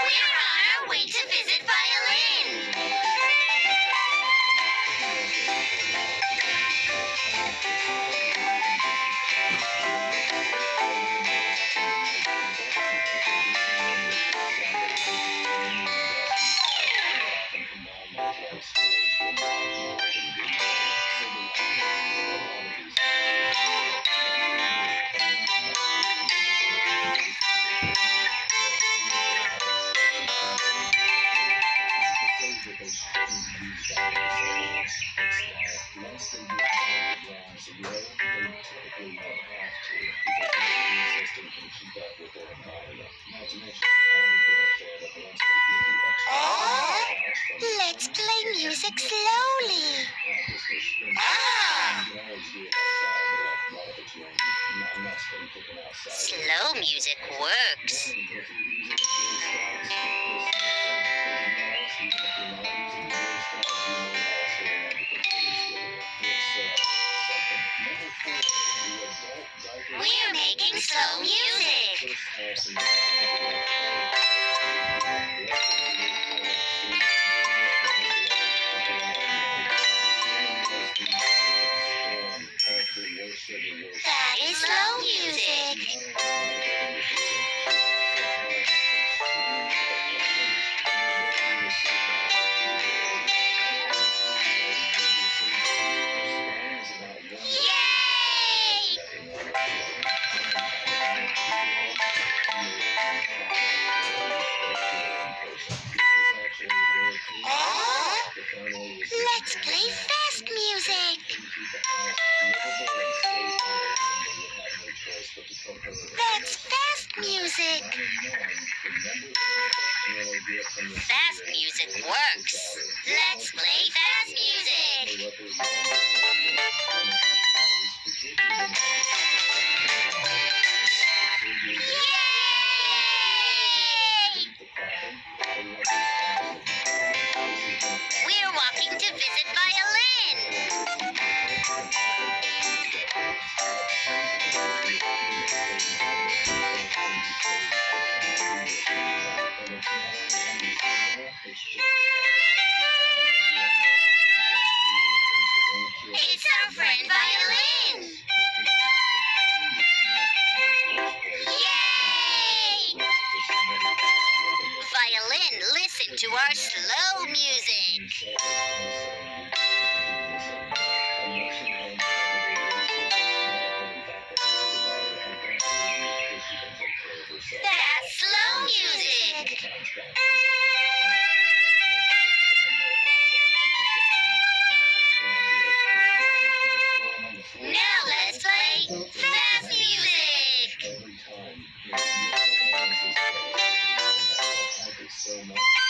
We're on our way to visit Violin. Let's play music slowly. Slow music works. We're making slow music. That is slow music. Yay! Let's play fast music. That's fast music. Fast music works. Let's play fast music. Yay! We're walking to visit Violin. It's our friend Violin. Yay! Violin, listen to our slow music. That's slow music. Now let's play fast music.